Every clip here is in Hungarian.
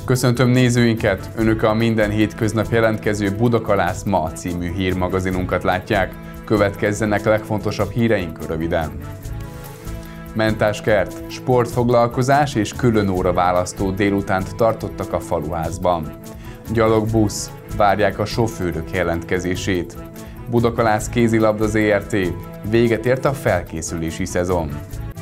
Köszöntöm nézőinket! Önök a minden hétköznap jelentkező Budakalász Ma című hírmagazinunkat látják. Következzenek legfontosabb híreink röviden. Mentáskert, sportfoglalkozás és különóra választó délutánt tartottak a faluházban. Gyalogbusz, várják a sofőrök jelentkezését. Budakalász kézilabda ZRT, véget ért a felkészülési szezon.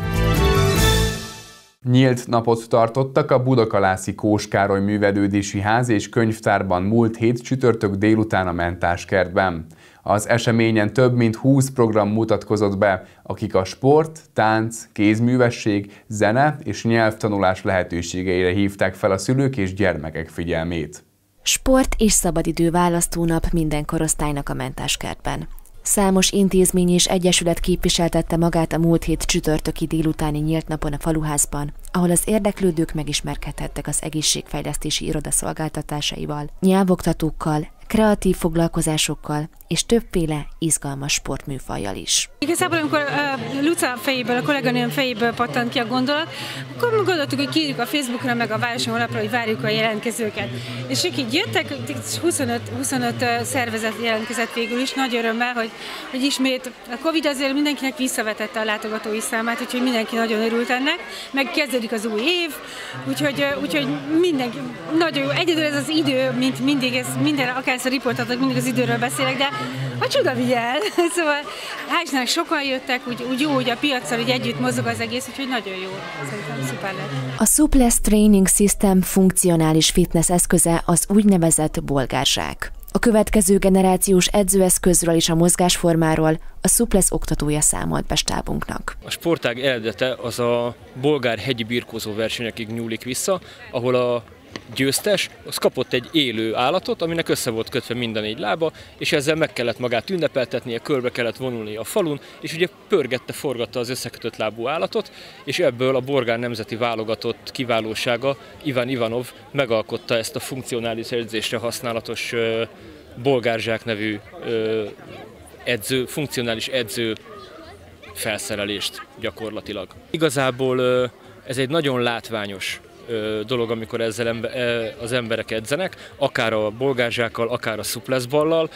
Nyílt napot tartottak a budakalászi Kós Károly Művelődési Ház és Könyvtárban múlt hét csütörtök délután a Mentáskertben. Az eseményen több mint 20 program mutatkozott be, akik a sport, tánc, kézművesség, zene és nyelvtanulás lehetőségeire hívták fel a szülők és gyermekek figyelmét. Sport és szabadidő választónap minden korosztálynak a Mentáskertben. Számos intézmény és egyesület képviseltette magát a múlt hét csütörtöki délutáni nyílt napon a faluházban, ahol az érdeklődők megismerkedhettek az egészségfejlesztési iroda szolgáltatásaival, nyelvoktatókkal, kreatív foglalkozásokkal és többféle izgalmas sportműfajjal is. Igazából, amikor Luca fejéből, a kolléganőm fejéből pattant ki a gondolat, akkor gondoltuk, hogy kiírjuk a Facebookra, meg a városi honlapra, hogy várjuk a jelentkezőket. És ők így jöttek, 25 szervezet jelentkezett végül is, nagy örömmel, hogy ismét a Covid azért mindenkinek visszavetette a látogatói számát, úgyhogy mindenki nagyon örült ennek, meg kezdődik az új év, úgyhogy mindenki nagyon jó. Egyedül ez az idő, mint mindig, ez minden, akárszor riportatok, mindig az időről beszélek, de a csuda vigyel. Szóval hál' sokan jöttek, úgy jó, hogy a piaccal úgy együtt mozog az egész, úgyhogy nagyon jó. Szerintem szuper lett. A Suples Training System funkcionális fitness eszköze az úgynevezett bolgárzsák. A következő generációs edzőeszközről és a mozgásformáról a Suples oktatója számolt be stábunknak. A sportág eredete az a bolgár hegyi birkózó versenyekig nyúlik vissza, ahol a győztes, az kapott egy élő állatot, aminek össze volt kötve mind a 4 lába, és ezzel meg kellett magát ünnepeltetnie, körbe kellett vonulni a falun, és ugye forgatta az összekötött lábú állatot, és ebből a bolgár nemzeti válogatott kiválósága, Ivan Ivanov megalkotta ezt a funkcionális edzésre használatos bolgárzsák nevű funkcionális edző felszerelést gyakorlatilag. Igazából ez egy nagyon látványos dolog, amikor ezzel az emberek edzenek, akár a bolgárzsákkal, akár a Suples ballal.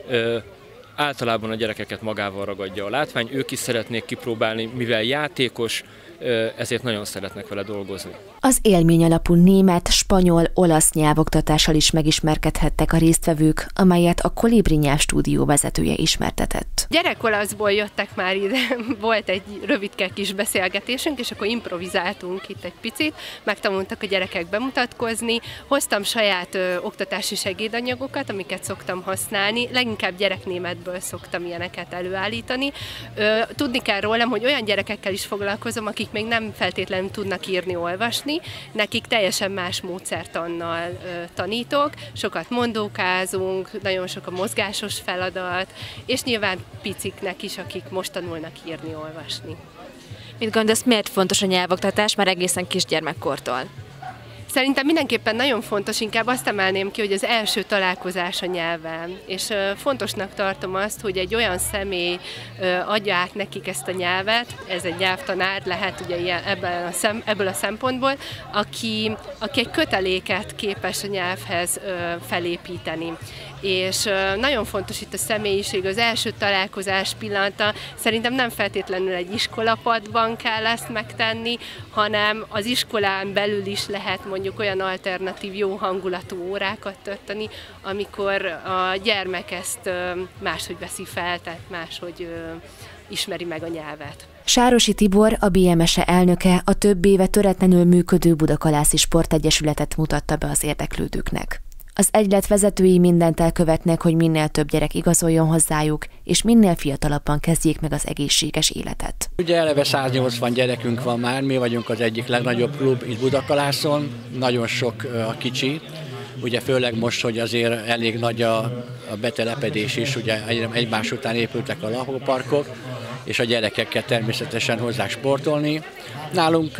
Általában a gyerekeket magával ragadja a látvány, ők is szeretnék kipróbálni, mivel játékos, ezért nagyon szeretnek vele dolgozni. Az élmény alapú német, spanyol, olasz nyelvoktatással is megismerkedhettek a résztvevők, amelyet a Kolibri nyelvstúdió vezetője ismertetett. Gyerekolaszból jöttek már ide, volt egy rövidke kis beszélgetésünk, és akkor improvizáltunk itt egy picit, megtanultak a gyerekek bemutatkozni, hoztam saját oktatási segédanyagokat, amiket szoktam használni, leginkább gyereknémetből szoktam ilyeneket előállítani. Tudni kell rólam, hogy olyan gyerekekkel is foglalkozom, akik még nem feltétlenül tudnak írni, olvasni, nekik teljesen más módszertannal tanítok, sokat mondókázunk, nagyon sok a mozgásos feladat, és nyilván piciknek is, akik most tanulnak írni, olvasni. Mit gondolsz, miért fontos a nyelvoktatás már egészen kisgyermekkortól? Szerintem mindenképpen nagyon fontos, inkább azt emelném ki, hogy az első találkozás a nyelvvel. És fontosnak tartom azt, hogy egy olyan személy adja át nekik ezt a nyelvet, ez egy nyelvtanár lehet ugye ebből a szempontból, aki egy köteléket képes a nyelvhez felépíteni. És nagyon fontos itt a személyiség, az első találkozás pillanata. Szerintem nem feltétlenül egy iskolapadban kell ezt megtenni, hanem az iskolán belül is lehet mondjuk olyan alternatív, jó hangulatú órákat tartani, amikor a gyermek ezt máshogy veszi fel, tehát máshogy ismeri meg a nyelvet. Sárosi Tibor, a BMSE elnöke, a több éve töretlenül működő Budakalászi Sportegyesületet mutatta be az érdeklődőknek. Az egylet vezetői mindent elkövetnek, hogy minél több gyerek igazoljon hozzájuk, és minél fiatalabban kezdjék meg az egészséges életet. Ugye eleve 180 gyerekünk van már, mi vagyunk az egyik legnagyobb klub itt Budakalászon, nagyon sok a kicsi, ugye főleg most, hogy azért elég nagy a betelepedés is, ugye egymás után épültek a lakóparkok, és a gyerekekkel természetesen hozzák sportolni. Nálunk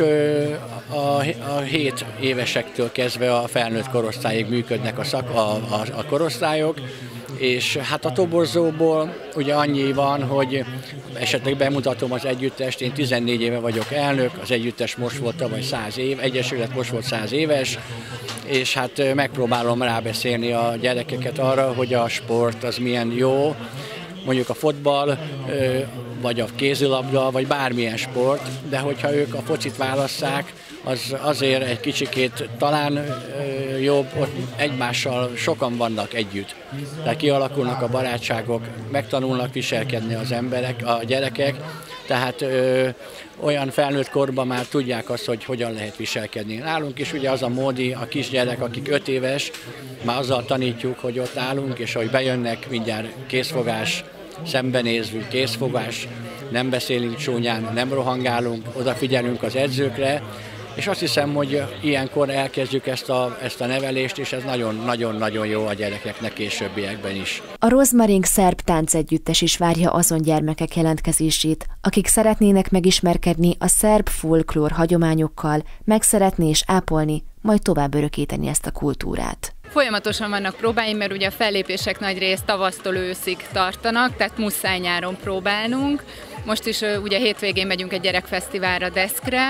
a 7 évesektől kezdve a felnőtt korosztályig működnek a korosztályok, És hát a toborzóból ugye annyi van, hogy esetleg bemutatom az együttest, én 14 éve vagyok elnök, az együttes most volt tavaly 100 év, egyesület most volt 100 éves, és hát megpróbálom rábeszélni a gyerekeket arra, hogy a sport az milyen jó, mondjuk a fotball, vagy a kézilabda, vagy bármilyen sport, de hogyha ők a focit válasszák, az azért egy kicsikét talán jobb, ott egymással sokan vannak együtt. Tehát kialakulnak a barátságok, megtanulnak viselkedni az emberek, a gyerekek, tehát olyan felnőtt korban már tudják azt, hogy hogyan lehet viselkedni. Nálunk is ugye az a módi, a kisgyerek, akik 5 éves, már azzal tanítjuk, hogy ott állunk, és ahogy bejönnek, mindjárt készfogás, szembenézünk, készfogás, nem beszélünk csúnyán, nem rohangálunk, odafigyelünk az edzőkre, és azt hiszem, hogy ilyenkor elkezdjük ezt a nevelést, és ez nagyon-nagyon jó a gyerekeknek későbbiekben is. A Rozmaring szerb táncegyüttes is várja azon gyermekek jelentkezését, akik szeretnének megismerkedni a szerb folklór hagyományokkal, megszeretni és ápolni, majd tovább örökíteni ezt a kultúrát. Folyamatosan vannak próbáim, mert ugye a fellépések nagy részt tavasztól őszig tartanak, tehát muszáj nyáron próbálnunk. Most is ugye hétvégén megyünk egy gyerekfesztiválra Deszkre.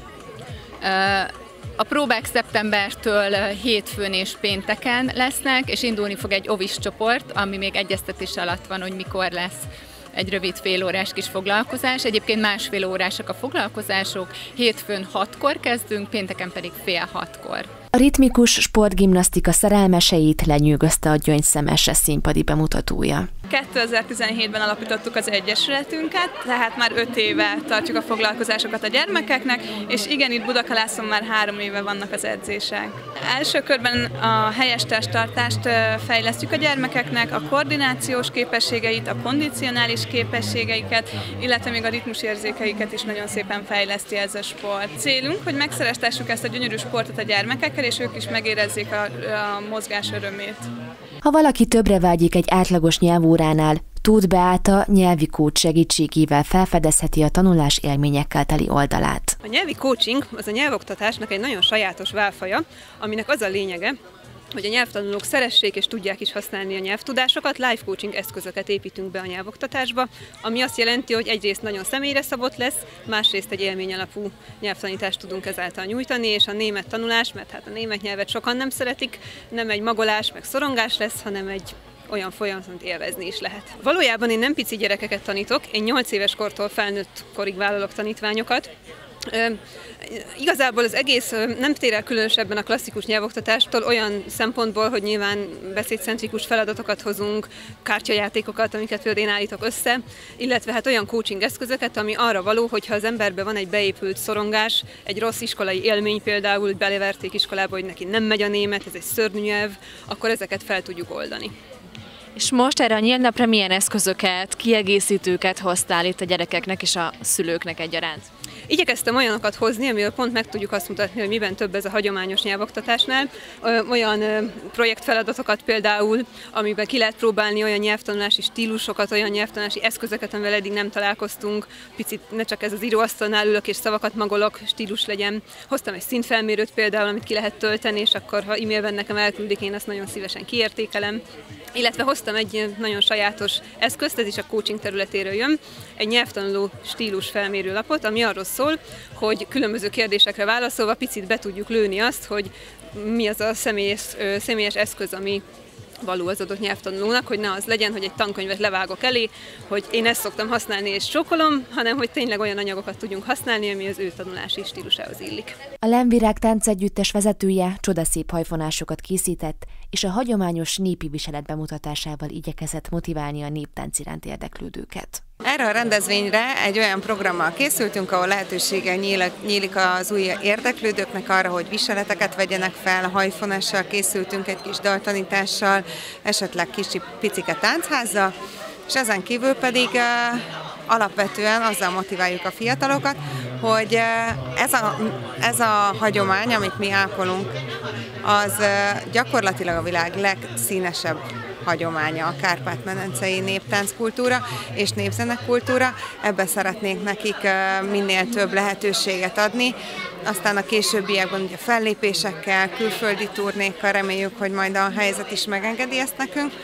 A próbák szeptembertől hétfőn és pénteken lesznek, és indulni fog egy ovis csoport, ami még egyeztetés alatt van, hogy mikor lesz egy rövid félórás kis foglalkozás. Egyébként másfél órásak a foglalkozások, hétfőn 6-kor kezdünk, pénteken pedig fél 6-kor. A ritmikus sportgimnasztika szerelmeseit lenyűgözte a Gyöngyszem színpadi bemutatója. 2017-ben alapítottuk az egyesületünket, tehát már 5 éve tartjuk a foglalkozásokat a gyermekeknek, és igen, itt Budakalászon már 3 éve vannak az edzések. Első körben a helyes testtartást fejlesztjük a gyermekeknek, a koordinációs képességeit, a kondicionális képességeiket, illetve még a ritmusérzékeiket is nagyon szépen fejleszti ez a sport. Célunk, hogy megszereztessük ezt a gyönyörű sportot a gyermekekkel, és ők is megérezzék a mozgás örömét. Ha valaki többre vágyik egy átlagos nyelvóránál, Tóth Beáta nyelvi coach segítségével felfedezheti a tanulás élményekkel teli oldalát. A nyelvi coaching az a nyelvoktatásnak egy nagyon sajátos válfaja, aminek az a lényege, hogy a nyelvtanulók szeressék és tudják is használni a nyelvtudásokat, life coaching eszközöket építünk be a nyelvoktatásba, ami azt jelenti, hogy egyrészt nagyon személyre szabott lesz, másrészt egy élményalapú nyelvtanítást tudunk ezáltal nyújtani, és a német tanulás, mert hát a német nyelvet sokan nem szeretik, nem egy magolás meg szorongás lesz, hanem egy olyan folyam, amit élvezni is lehet. Valójában én nem pici gyerekeket tanítok, én 8 éves kortól felnőtt korig vállalok tanítványokat. Igazából az egész nem tér el különösebben a klasszikus nyelvoktatástól olyan szempontból, hogy nyilván beszédcentrikus feladatokat hozunk, kártyajátékokat, amiket például én állítok össze, illetve hát olyan coaching eszközöket, ami arra való, hogyha az emberben van egy beépült szorongás, egy rossz iskolai élmény például, beleverték iskolába, hogy neki nem megy a német, ez egy szörnyű nyelv, akkor ezeket fel tudjuk oldani. És most erre a nyílt napra milyen eszközöket, kiegészítőket hoztál itt a gyerekeknek és a szülőknek egyaránt? Igyekeztem olyanokat hozni, amivel pont meg tudjuk azt mutatni, hogy miben több ez a hagyományos nyelvoktatásnál. Olyan projektfeladatokat például, amiben ki lehet próbálni olyan nyelvtanulási stílusokat, olyan nyelvtanulási eszközöket, amivel eddig nem találkoztunk. Picit ne csak ez az íróasztalnál ülök és szavakat magolok, stílus legyen. Hoztam egy szintfelmérőt például, amit ki lehet tölteni, és akkor ha e-mailben nekem elküldik, én azt nagyon szívesen kiértékelem. Illetve hoztam egy nagyon sajátos eszközt, ez is a coaching területéről jön, egy nyelvtanuló stílus felmérő lapot, ami arról szól, hogy különböző kérdésekre válaszolva picit be tudjuk lőni azt, hogy mi az a személyes eszköz, ami való az adott nyelvtanulónak, hogy ne az legyen, hogy egy tankönyvet levágok elé, hogy én ezt szoktam használni és csókolom, hanem hogy tényleg olyan anyagokat tudjunk használni, ami az ő tanulási stílusához illik. A Lemvirág táncegyüttes vezetője csodaszép hajfonásokat készített, és a hagyományos népi viselet bemutatásával igyekezett motiválni a néptánc iránt érdeklődőket. Erre a rendezvényre egy olyan programmal készültünk, ahol lehetősége nyílik az új érdeklődőknek arra, hogy viseleteket vegyenek fel, hajfonással készültünk, egy kis daltanítással, esetleg kicsi picike táncházzal, és ezen kívül pedig alapvetően azzal motiváljuk a fiatalokat, hogy ez a hagyomány, amit mi ápolunk, az gyakorlatilag a világ legszínesebb hagyománya, a kárpát-medencei néptánckultúra és népzenekultúra. Ebben szeretnénk nekik minél több lehetőséget adni. Aztán a későbbiekben ugye fellépésekkel, külföldi turnékkal reméljük, hogy majd a helyzet is megengedi ezt nekünk.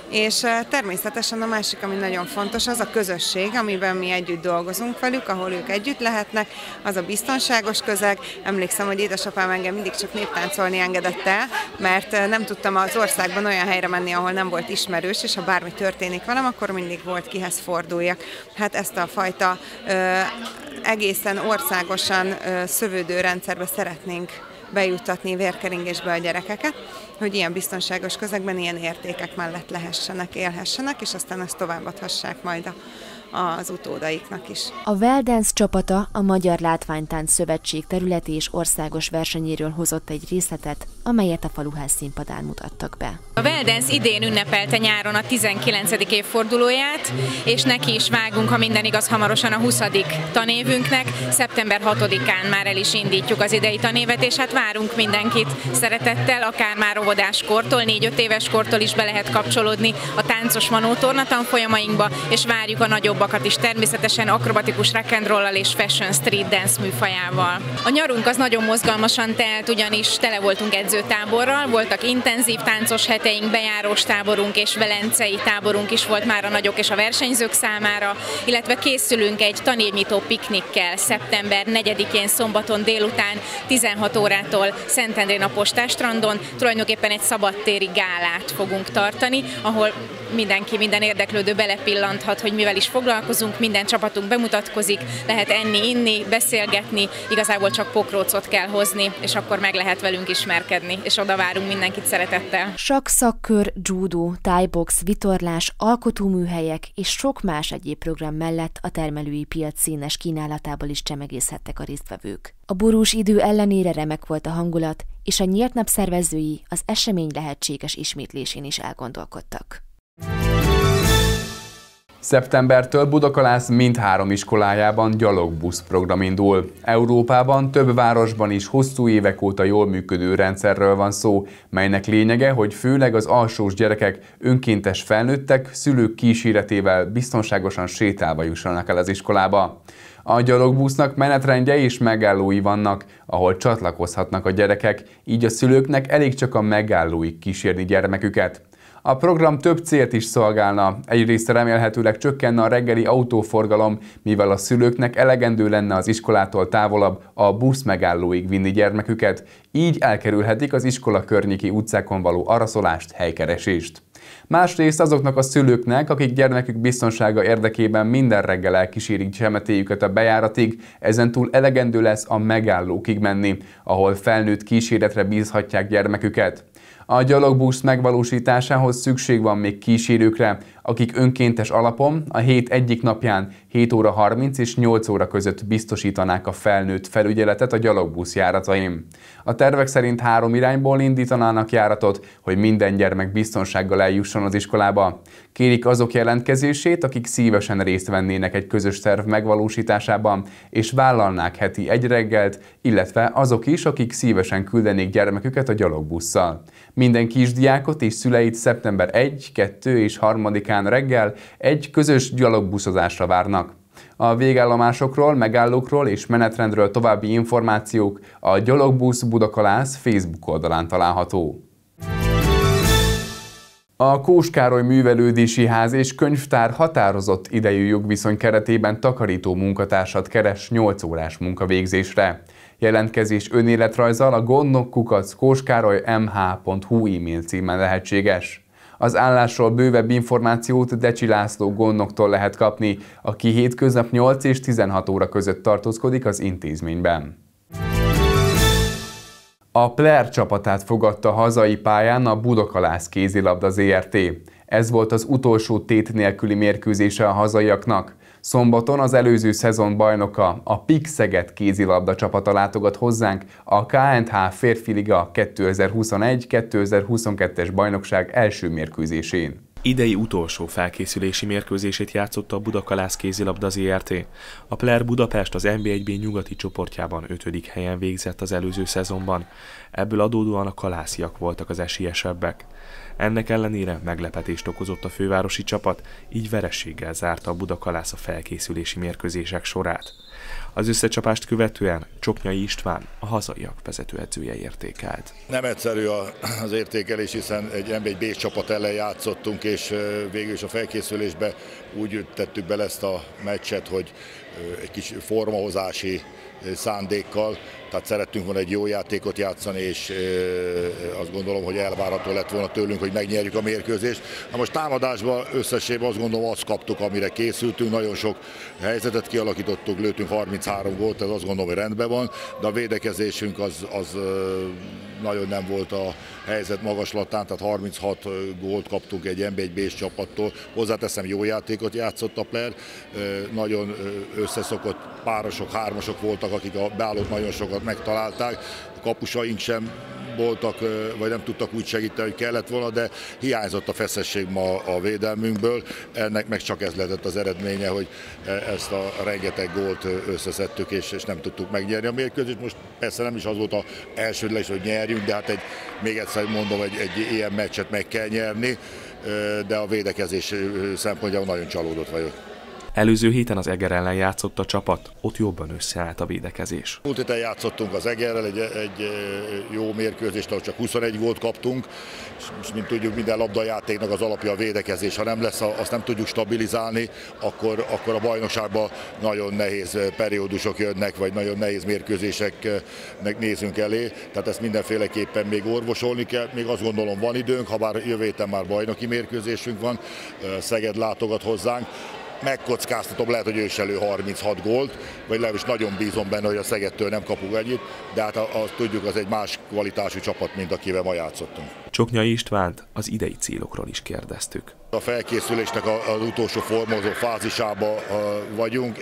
És természetesen a másik, ami nagyon fontos, az a közösség, amiben mi együtt dolgozunk velük, ahol ők együtt lehetnek, az a biztonságos közeg. Emlékszem, hogy édesapám engem mindig csak néptáncolni engedett el, mert nem tudtam az országban olyan helyre menni, ahol nem volt ismerős, és ha bármi történik velem, akkor mindig volt kihez forduljak. Hát ezt a fajta egészen országosan szövődő rendszerbe szeretnénk bejuttatni vérkeringésbe a gyerekeket, hogy ilyen biztonságos közegben ilyen értékek mellett lehessenek, élhessenek, és aztán ezt továbbadhassák majd az utódaiknak is. A Well Dance csapata a Magyar Látványtánc Szövetség területi és országos versenyéről hozott egy részletet, amelyet a Faluház színpadán mutattak be. A Well Dance idén ünnepelte nyáron a 19. évfordulóját, és neki is vágunk, ha minden igaz, hamarosan a 20. tanévünknek. Szeptember 6-án már el is indítjuk az idei tanévet, és hát várunk mindenkit szeretettel, akár már óvodáskortól, 4-5 éves kortól is be lehet kapcsolódni a táncos manótorna tanfolyamainkba, és várjuk a nagyobbakat is természetesen akrobatikus rock and roll-al és fashion street dance műfajával. A nyarunk az nagyon mozgalmasan telt, ugyanis tele voltunk edzőtáborral, voltak intenzív táncos heteink, bejárós táborunk és velencei táborunk is volt már a nagyok és a versenyzők számára, illetve készülünk egy tanévnyitó piknikkel szeptember 4-én szombaton délután 16 órától Szentendrén a Postástrandon. Tulajdonképpen egy szabadtéri gálát fogunk tartani, ahol minden érdeklődő belepillanthat, hogy mivel is foglalkozunk, minden csapatunk bemutatkozik, lehet enni, inni, beszélgetni, igazából csak pokrócot kell hozni, és akkor meg lehet velünk ismerkedni, és oda várunk mindenkit szeretettel. Sakk, szakkör, judó, thai-box, vitorlás, alkotóműhelyek és sok más egyéb program mellett a termelői piac színes kínálatából is csemegészhettek a résztvevők. A borús idő ellenére remek volt a hangulat, és a nyílt nap szervezői az esemény lehetséges ismétlésén is elgondolkodtak. Szeptembertől Budakalász mindhárom iskolájában gyalogbusz program indul. Európában több városban is hosszú évek óta jól működő rendszerről van szó, melynek lényege, hogy főleg az alsós gyerekek, önkéntes felnőttek szülők kíséretével biztonságosan sétálva jussanak el az iskolába. A gyalogbusznak menetrendje és megállói vannak, ahol csatlakozhatnak a gyerekek, így a szülőknek elég csak a megállóig kísérni gyermeküket. A program több célt is szolgálna. Egyrészt remélhetőleg csökkenne a reggeli autóforgalom, mivel a szülőknek elegendő lenne az iskolától távolabb a busz megállóig vinni gyermeküket, így elkerülhetik az iskola környéki utcákon való araszolást, helykeresést. Másrészt azoknak a szülőknek, akik gyermekük biztonsága érdekében minden reggel elkísérik csemetéjüket a bejáratig, ezentúl elegendő lesz a megállókig menni, ahol felnőtt kíséretre bízhatják gyermeküket. A gyalogbusz megvalósításához szükség van még kísérőkre, akik önkéntes alapon a hét egyik napján 7 óra 30 és 8 óra között biztosítanák a felnőtt felügyeletet a gyalogbusz járatain. A tervek szerint 3 irányból indítanának járatot, hogy minden gyermek biztonsággal eljusson az iskolába. Kérik azok jelentkezését, akik szívesen részt vennének egy közös terv megvalósításában, és vállalnák heti egy reggelt, illetve azok is, akik szívesen küldenék gyermeküket a gyalogbusszal. Minden kisdiákot és szüleit szeptember 1, 2 és 3-án reggel egy közös gyalogbuszozásra várnak. A végállomásokról, megállókról és menetrendről további információk a Gyalogbusz Budakalász Facebook oldalán található. A Kós Károly Művelődési Ház és Könyvtár határozott idejű jogviszony keretében takarító munkatársat keres 8 órás munkavégzésre. Jelentkezés önéletrajzzal a gondnok@koskarolymh.hu e-mail címen lehetséges. Az állásról bővebb információt Decsi László gondnoktól lehet kapni, aki hétköznap 8 és 16 óra között tartózkodik az intézményben. A Player csapatát fogadta hazai pályán a Budakalász kézilabda Zrt. Ez volt az utolsó tét nélküli mérkőzése a hazaiaknak. Szombaton az előző szezon bajnoka, a PIK Szeged kézilabda csapata látogat hozzánk a KNH Férfi Liga 2021-2022-es bajnokság első mérkőzésén. Idei utolsó felkészülési mérkőzését játszotta a Budakalász kézilabda Zrt. A Player Budapest az NB1B nyugati csoportjában 5. helyen végzett az előző szezonban. Ebből adódóan a kalásziak voltak az esélyesebbek. Ennek ellenére meglepetést okozott a fővárosi csapat, így vereséggel zárta a Budakalász a felkészülési mérkőzések sorát. Az összecsapást követően Csoknyai István, a hazaiak vezetőedzője értékelt. Nem egyszerű az értékelés, hiszen egy NB1 csapat ellen játszottunk, és végül is a felkészülésbe úgy tettük bele ezt a meccset, hogy egy kis formahozási szándékkal, tehát szerettünk volna egy jó játékot játszani, és azt gondolom, hogy elvárható lett volna tőlünk, hogy megnyerjük a mérkőzést. Na most támadásban összességében azt gondolom, azt kaptuk, amire készültünk, nagyon sok helyzetet kialakítottuk, lőttünk 33 gólt, ez azt gondolom, hogy rendben van, de a védekezésünk az nagyon nem volt a helyzet magaslatán, tehát 36 gólt kaptunk egy NB1 csapattól. Hozzáteszem, jó játékot játszott a Player, nagyon összeszokott párosok, hármasok voltak, akik a beállót nagyon sokat megtalálták. A kapusaink sem voltak, vagy nem tudtak úgy segíteni, hogy kellett volna, de hiányzott a feszesség ma a védelmünkből. Ennek meg csak ez lehetett az eredménye, hogy ezt a rengeteg gólt összeszedtük, és nem tudtuk megnyerni a mérkőzést. Most persze nem is az volt az elsődleges, hogy nyerjünk, de hát még egyszer mondom, egy ilyen meccset meg kell nyerni, de a védekezés szempontjából nagyon csalódott vagyok. Előző héten az Eger ellen játszott a csapat, ott jobban összeállt a védekezés. Múlt héten játszottunk az Egerrel egy jó mérkőzést, ahol csak 21 gólt kaptunk, és mint tudjuk, minden labdajátéknak az alapja a védekezés. Ha nem lesz, azt nem tudjuk stabilizálni, akkor a bajnokságban nagyon nehéz periódusok jönnek, vagy nagyon nehéz mérkőzéseknek nézünk elé. Tehát ezt mindenféleképpen még orvosolni kell. Még azt gondolom, van időnk, ha bár jövő héten már bajnoki mérkőzésünk van, Szeged látogat hozzánk. Megkockáztatom, lehet, hogy ő is elő 36 gólt, vagy legalábbis nagyon bízom benne, hogy a Szegedtől nem kapunk ennyit, de hát azt tudjuk, az egy más kvalitású csapat, mint akivel ma játszottunk. Csoknyai Istvánt az idei célokról is kérdeztük. A felkészülésnek az utolsó formozó fázisában vagyunk.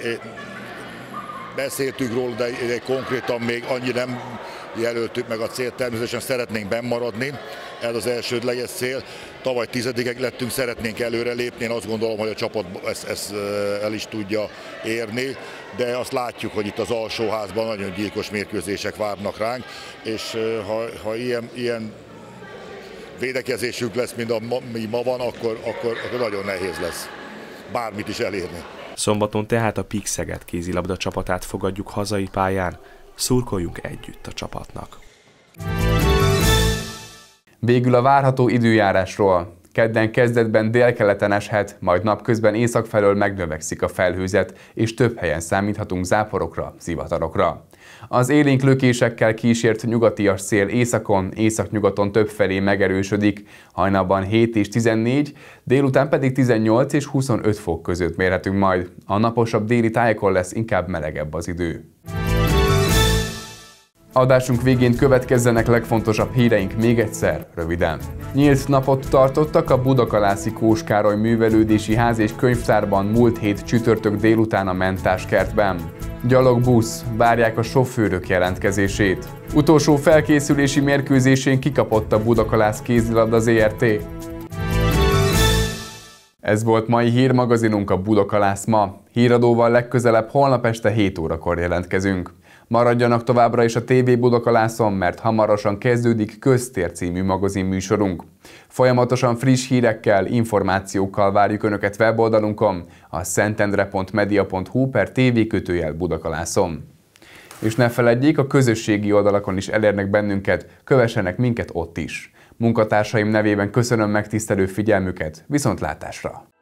Beszéltünk róla, de konkrétan még annyi nem jelöltük meg a célt, természetesen szeretnénk bennmaradni, ez az elsődleges cél. Tavaly 10-ek lettünk, szeretnénk előrelépni, én azt gondolom, hogy a csapat ezt el is tudja érni, de azt látjuk, hogy itt az alsóházban nagyon gyilkos mérkőzések várnak ránk, és ha ilyen védekezésünk lesz, mint ami ma van, akkor nagyon nehéz lesz bármit is elérni. Szombaton tehát a PIK Szeged kézilabda csapatát fogadjuk hazai pályán, szurkoljunk együtt a csapatnak. Végül a várható időjárásról. Kedden kezdetben délkeleten eshet, majd napközben észak felől megnövekszik a felhőzet, és több helyen számíthatunk záporokra, zivatarokra. Az élénk lökésekkel kísért nyugatias szél északon, északnyugaton többfelé megerősödik, hajnalban 7 és 14, délután pedig 18 és 25 fok között mérhetünk majd. A naposabb déli tájakon lesz inkább melegebb az idő. Adásunk végén következzenek legfontosabb híreink még egyszer, röviden. Nyílt napot tartottak a Budakalászi Kós Károly Művelődési Ház és Könyvtárban múlt hét csütörtök délután a Mentáskertben. Gyalogbusz, várják a sofőrök jelentkezését. Utolsó felkészülési mérkőzésén kikapott a Budakalász kézilabda ZRT. Ez volt mai hírmagazinunk, a Budakalász ma. Híradóval legközelebb holnap este 7 órakor jelentkezünk. Maradjanak továbbra is a TV Budakalászon, mert hamarosan kezdődik Köztér című magazinműsorunk. Folyamatosan friss hírekkel, információkkal várjuk Önöket weboldalunkon, a szentendre.media.hu/tv-Budakalászon. És ne feledjék, a közösségi oldalakon is elérnek bennünket, kövessenek minket ott is. Munkatársaim nevében köszönöm megtisztelő figyelmüket, viszontlátásra!